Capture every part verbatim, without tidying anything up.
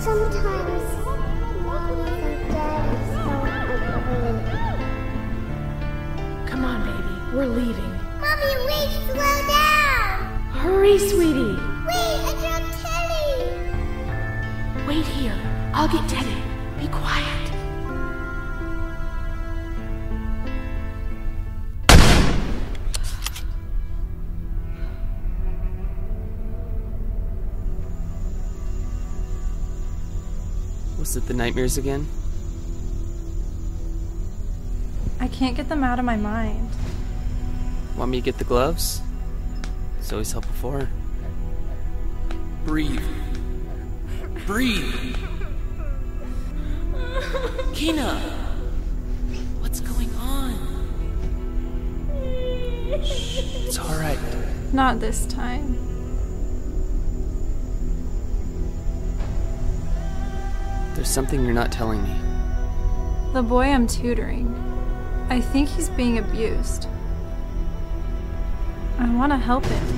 Sometimes mommies and daddies don't agree. Come on, baby. We're leaving. Mommy, wait, slow down! Hurry, sweetie. Wait, I dropped Teddy! Wait here. I'll get Teddy. Be quiet. Was it the nightmares again? I can't get them out of my mind. Want me to get the gloves? It's always helpful for her. Breathe. Breathe! Kenna! What's going on? Shh, it's alright. Not this time. There's something you're not telling me. The boy I'm tutoring. I think he's being abused. I want to help him.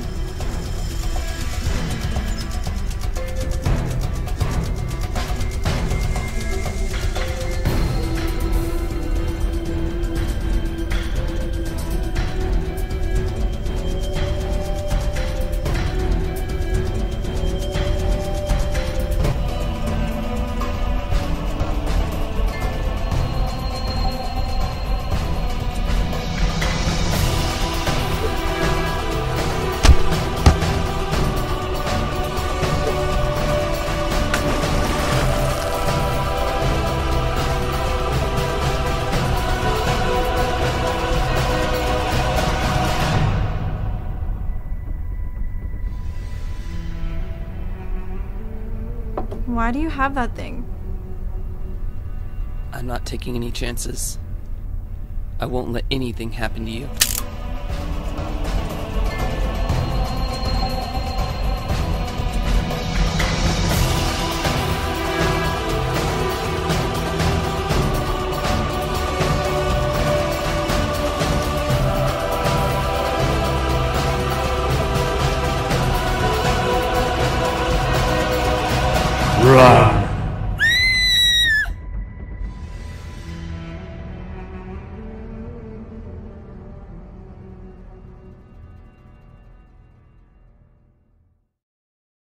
Why do you have that thing? I'm not taking any chances. I won't let anything happen to you. Run!